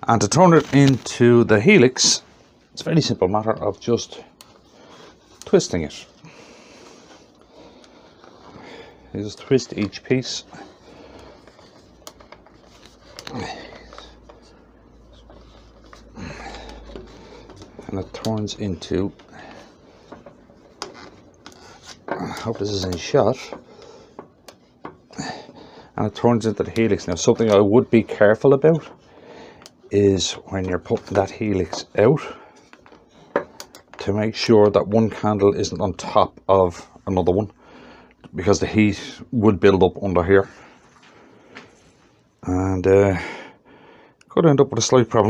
And to turn it into the helix, it's a very simple matter of just twisting it. You just twist each piece. And it turns into, I hope this is in shot, and it turns into the helix. Now something I would be careful about is when you're putting that helix out, to make sure that one candle isn't on top of another one, because the heat would build up under here and could end up with a slight problem.